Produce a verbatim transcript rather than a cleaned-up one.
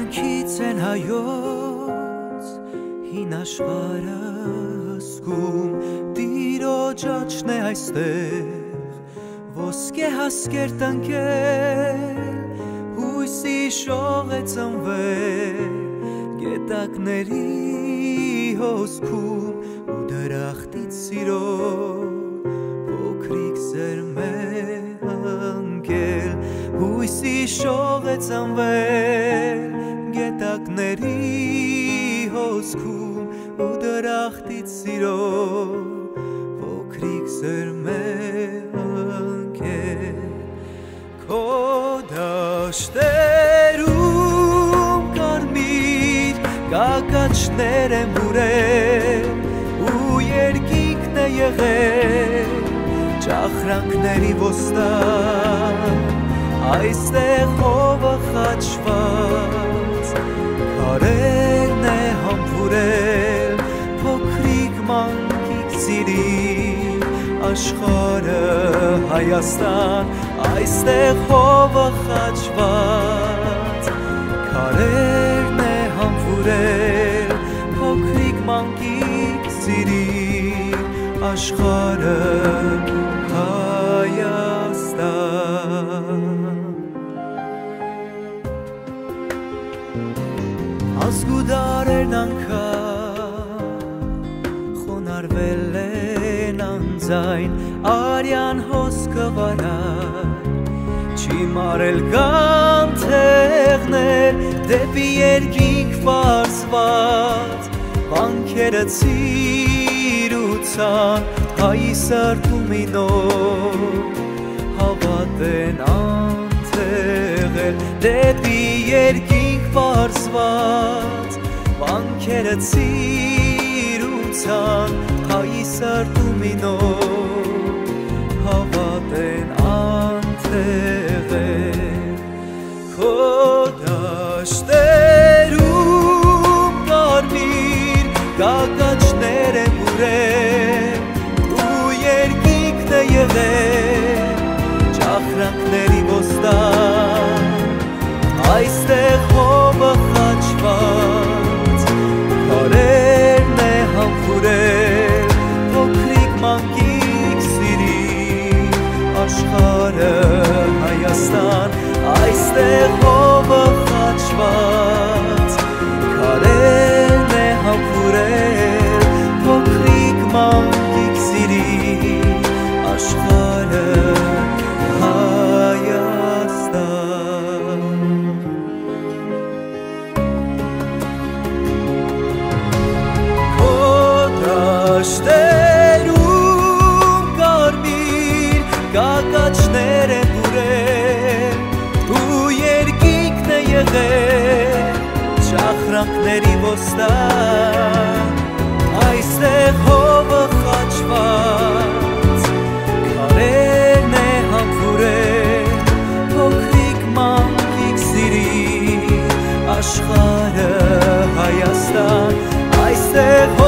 Կյանքից են հայոց հին աշխարհը հսկում Տիրոջ աչքն է այստեղ ոսկե հասկեր տնկել հույսի շող է ծնվել գետակների հոսքում ու դրախտից սիրո փոքրիկ զերմ է ընկել հույսի շող է ծնվել գետակների հոսքում ու դրախտից սիրո փոքրիկ զերմ է ընկել քո դաշտերում կարմիր գագաթներ են բուրել ու երկինքն է եղել ճախրանքների ոստան այստեղ հովը խաչված քարերն է համբուրել փոքրիկ մանկիկ սիրի աշխարհը Հայաստան այստեղ հովը խաչված քարերն է համբուրել փոքրիկ մանկիկ սիրի աշխարհը Հայաստան ազգուդարերն անգամ խոնարհվել են անձայն արյան հոսքը վարար չի մարել կանթեղներ դեպի երկինք պարզված վանքերը ծիրուցան հայի սրտումի նոր հավատ են անթեղել դեպի երկինք պարզված վանքերը ծիրուցան հայի սրտումի նոր հավատ են անթեղել քո դաշտերում կարմիր գագաթներ են բուրել ու երկինքն է եղել ճախրանքների ոստան այստեղ հովը խաչված քարերն է համբուրել փոքրիկ մանկիկ սիրի աշխարհը Հայաստան այստեղ հովը խաչված քարերն է համբուրել փոքրիկ մանկիկ սիրի աշխարհը Հայաստան քո դաշտերում կարմիր գագաթներ են բուրել ու երկինքն է եղել ճախրանքների ոստան այստեղ հովը խաչված քարերն է համբուրել փոքրիկ մանկիկ սիրի աշխարհը Հայաստան այստեղ